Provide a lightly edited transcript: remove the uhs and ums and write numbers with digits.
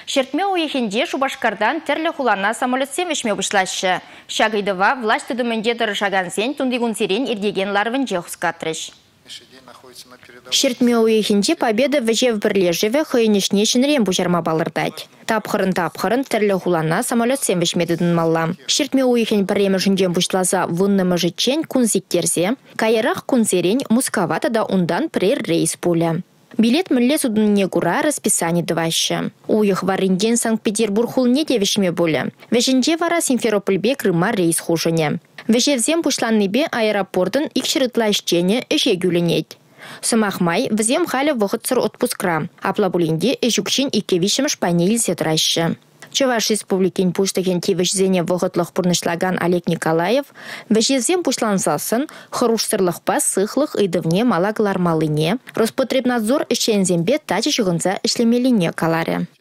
Шертме уехенде Шубашкардан терлі хулана самолетсем вешме бұшлашы. Шагайдыва власть түдімінде дұрышагансен тундигун сирен ирдеген ларвын жеғускатрыш. Шертме уехенде победа вжев бірлежеве хойнешнешін рем бұжарма балырдать. Тапхырын терлі хулана самолетсем вешмедідін малла. Шертме уехен біремі жүнден бұшлаза выннымы житчен кунзиктерзе, кайырақ кунзерен мускавата да ундан прер рейс пуля. Билет мүлле судынне гура расписание дывашы. Уйых варынден Санкт-Петербург хулне девешме болы. Вешенде вара Симферопольбе Крыма рейс хушыне. Вешевзем пушланныбе аэропортын икшірітлайшчене эше гюленет. Сымахмай взем халі вғытсыр отпускра. Аплабулинде эшукшин икевишімш панель сетрашы. Чуваш республикин пуштаген тивішзене вғытлық пұрнышлаган Олег Николаев вешевзем пушланзасын хырушсырлық па сықлық ыдывне малаглар малыне Роспотребнадзор ішчензембе тачы шығынза ішлемеліне калары.